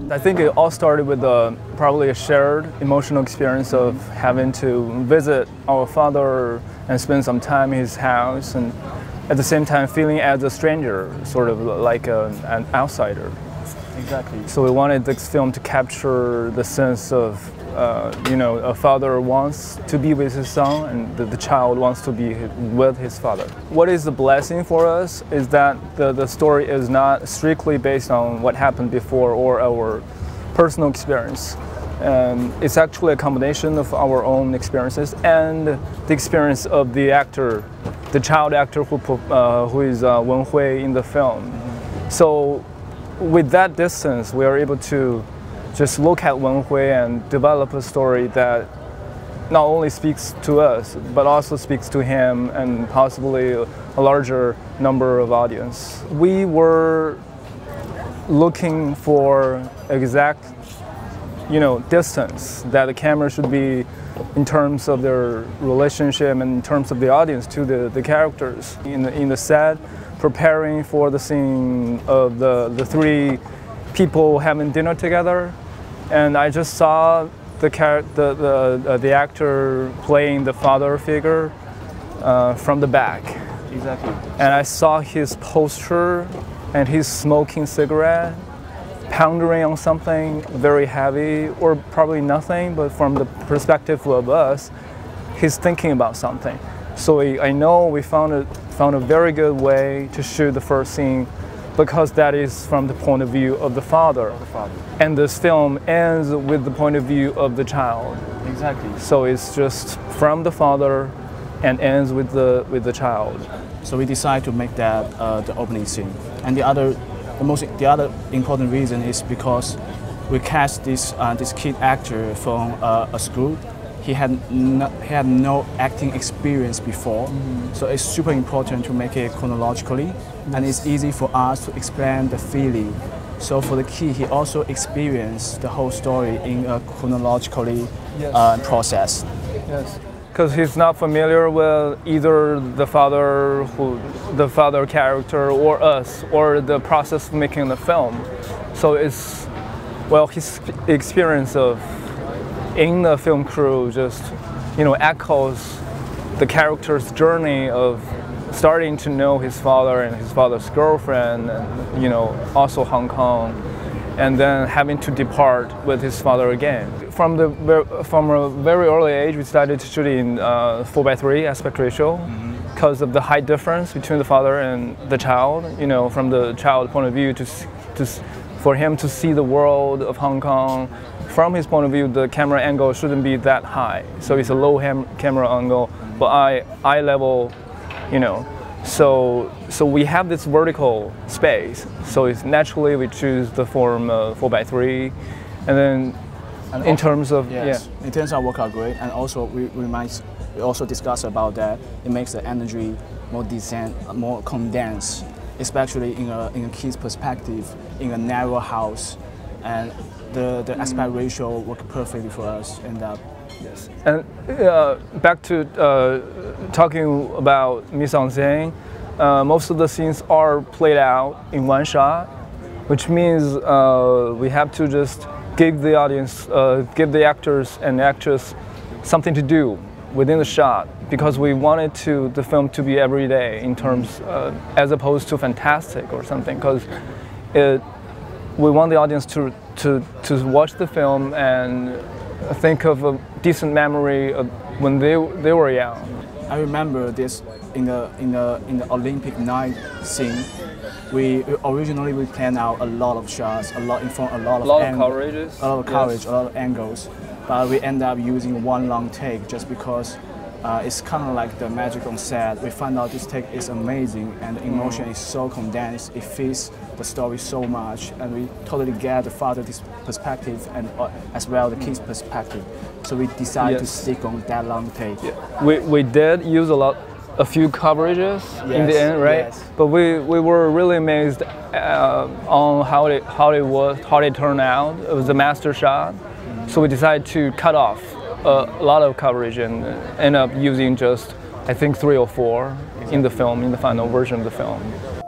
I think it all started with probably a shared emotional experience of having to visit our father and spend some time in his house, and at the same time feeling as a stranger, sort of like an outsider. Exactly. So we wanted this film to capture the sense of, a father wants to be with his son and the child wants to be with his father. What is the blessing for us is that the story is not strictly based on what happened before or our personal experience. It's actually a combination of our own experiences and the experience of the actor, the child actor who is Wen Hui in the film. So with that distance, we are able to just look at Wen Hui and develop a story that not only speaks to us, but also speaks to him and possibly a larger number of audience. We were looking for exact, distance that the camera should be in terms of their relationship and in terms of the audience to the characters. In the set, preparing for the scene of the three people having dinner together, and I just saw the actor playing the father figure from the back. Exactly. And I saw his posture, and he's smoking cigarette, pondering on something very heavy, or probably nothing, but from the perspective of us, he's thinking about something. So I know we found a very good way to shoot the first scene, because that is from the point of view of the father. And this film ends with the point of view of the child. Exactly. So it's just from the father and ends with the child. So we decided to make that the opening scene. And the other important reason is because we cast this kid actor from a school. He had no acting experience before, so it's super important to make it chronologically, and it's easy for us to explain the feeling. So for the kid, he also experienced the whole story in a chronologically process. Yes, because he's not familiar with either the father character or us or the process of making the film. So it's his experience of in the film crew just echoes the character's journey of starting to know his father and his father's girlfriend, and also Hong Kong, and then having to depart with his father again. From a very early age, we started to shoot in 4:3 aspect ratio because of the height difference between the father and the child. From the child point of view, for him to see the world of Hong Kong. From his point of view, the camera angle shouldn't be that high. So it's a low camera angle, but eye level, So we have this vertical space. So it's naturally we choose the form 4:3, and then in terms of in terms of workout grade, and also we also discuss about that. It makes the energy more condensed, especially in a kid's perspective in a narrow house, and the aspect ratio worked perfectly for us. Yes. And back to talking about mise-en-scène, most of the scenes are played out in one shot, which means we have to just give the audience, give the actors and actress something to do within the shot, because we wanted the film to be everyday in terms, as opposed to fantastic or something, because we want the audience to watch the film and think of a decent memory of when they were young. I remember this in the Olympic night scene. We originally planned out a lot of shots, a lot of coverages, a lot of coverage, a lot of angles, but we end up using one long take just because it's kind of like the magic on set. We found out this take is amazing and the emotion is so condensed. It fits the story so much, and we totally get the father's perspective and as well the kid's perspective. So we decided to stick on that long take. Yeah. We did use a few coverages in the end, right? Yes. But we were really amazed on how it turned out. It was a master shot, so we decided to cut off a lot of coverage and end up using just, I think, 3 or 4 in the film, in the final version of the film.